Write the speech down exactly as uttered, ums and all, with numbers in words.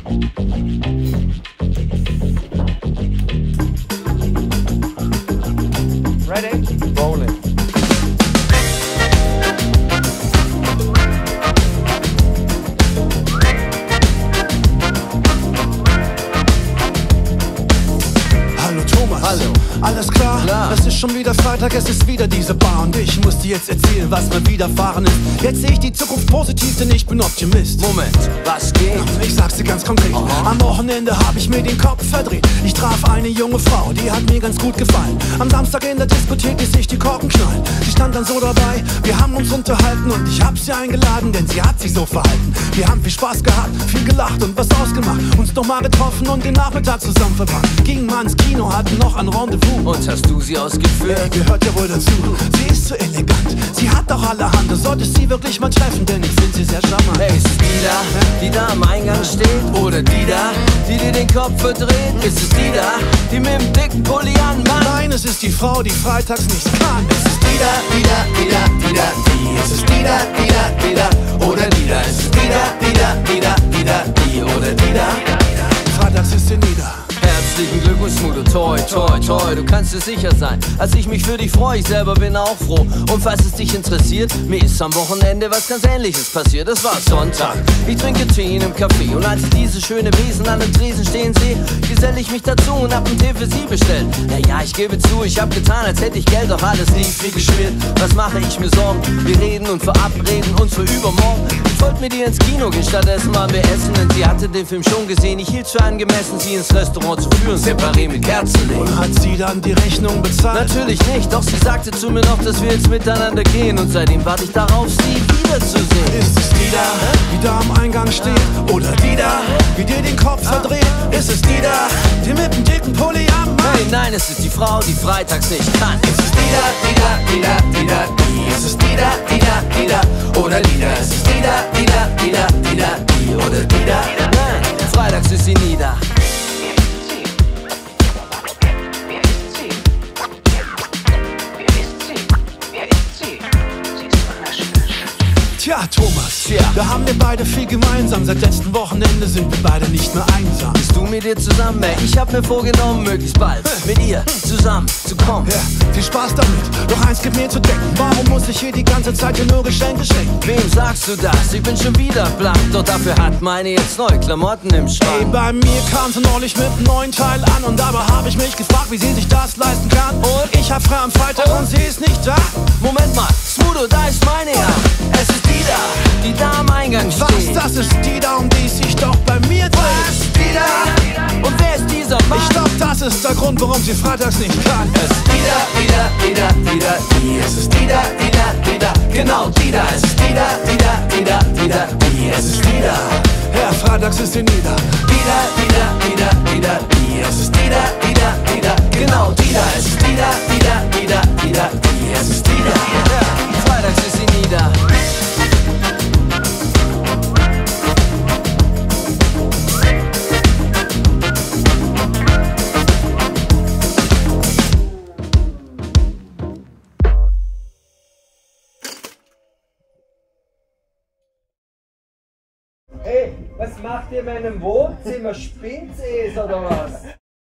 Ready? Rolling. Hallo Thomas. Hallo. Alles klar? Klar. Es ist schon wieder Freitag, es ist wieder diese Bar und ich muss dir jetzt erzählen, was mir widerfahren ist. Jetzt sehe ich die Zukunft positiv, denn ich bin Optimist. Moment, was geht? Ich sag's dir ganz konkret. Aha. Am Wochenende hab ich mir den Kopf verdreht. Ich traf eine junge Frau, die hat mir ganz gut gefallen. Am Samstag in der Diskothek ließ ich die Korken knallen. Sie stand dann so dabei, wir haben uns unterhalten und ich hab sie eingeladen, denn sie hat sich so verhalten. Wir haben viel Spaß gehabt, viel gelacht und was ausgemacht. Uns nochmal getroffen und den Nachmittag zusammen verbracht. Gingen mal ins Kino, hatten noch ein Rendezvous. Und hast du sie ausgeführt? Ey, gehört ja wohl dazu. Sie ist so elegant, sie hat auch allerhand. Du solltest sie wirklich mal treffen, denn ich finde sie sehr charmant. Hey, ist es die da, die da am Eingang steht? Oder die da, die dir den Kopf verdreht? Ist es die da, die mit dem dicken Pulli anmacht? Nein, es ist die Frau, die freitags nichts kann. Es ist die da, die da, die da, die da, die. Es ist die da, die da, die da, oder die da. Es ist die da, die da, die da, die da, die oder die da. Freitags ist sie nieder. Herzlichen Glückwunsch, Smudo, toi, toi, toi, du kannst dir sicher sein, als ich mich für dich freue, ich selber bin auch froh. Und falls es dich interessiert, mir ist am Wochenende was ganz Ähnliches passiert. Es war Sonntag, ich trinke Tee in einem Café und als ich diese schöne Wesen an dem Tresen stehen sehe, gesell ich mich dazu und hab einen Tee für sie bestellt. Naja, ich gebe zu, ich hab getan, als hätte ich Geld, doch alles lief wie geschmiert. Was mache ich mir Sorgen? Wir reden und verabreden uns für übermorgen. Ich wollte mit ihr ins Kino gehen, stattdessen waren wir essen, denn sie hatte den Film schon gesehen. Ich hielt für angemessen, sie ins Restaurant zu führen, separé mit Kerzenlicht. Und hat sie dann die Rechnung bezahlt? Natürlich nicht, doch sie sagte zu mir noch, dass wir jetzt miteinander gehen. Und seitdem warte ich darauf, sie wiederzusehen. Ist es die da, die da am Eingang steht? Oder die da, die dir den Kopf verdreht? Ist es die da, die mit dem dicken Pulli am Mann? Hey, nein, es ist die Frau, die freitags nicht kann. Ist es die da, die da, die da, die da, die? Ist es die da, die da, die da, oder die da? Ist es die da, die da, die da, die da, die oder die da? Nein, freitags ist sie nie da. Tja, Thomas, Tja. da haben wir beide viel gemeinsam. Seit letztem Wochenende sind wir beide nicht mehr einsam. Bist du mit ihr zusammen? Ey, ich hab mir vorgenommen, möglichst bald mit ihr zusammen zu kommen. Ja, viel Spaß damit, doch eins gibt mir zu denken. Warum muss ich hier die ganze Zeit dir nur Geschenke schenken? Wem sagst du das? Ich bin schon wieder blank, doch dafür hat meine jetzt neue Klamotten im Ey, Schrank. bei mir kam sie neulich mit einem neuen Teil an und dabei habe ich mich gefragt, wie sie sich das leisten kann. Und ich hab frei am Freitag und sie ist nicht da. Moment mal, Smudo, da ist meine ja. Es ist die da, die da am Eingang steht. Was, das ist die da, um die es sich doch bei mir dreht. Was? Die da? Und wer ist dieser Mann? Ich glaub, das ist der Grund, warum sie freitags nicht kann. Es ist die da, die da, die da, die da, die. Es ist die da, die da, die da, genau die da. Es ist die da, die da, die da, die da, die. Es ist die da. Ja, freitags ist sie nieder. Die da, die da, die da, die da, die. Es ist die da, die da, die da, genau die da. Es ist die da, die da, die da, die da, die. Es ist die da. Ja, freitags ist sie nie da. Hey, was macht ihr in meinem Wohnzimmer? Spinnt's es oder was?